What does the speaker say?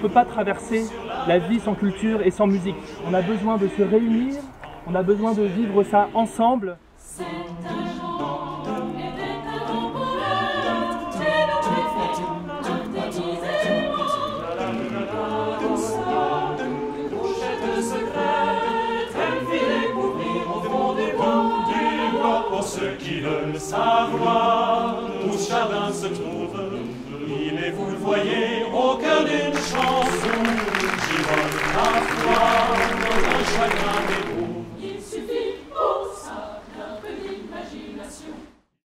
peut pas traverser la vie sans culture et sans musique. On a besoin de se réunir, on a besoin de vivre ça ensemble.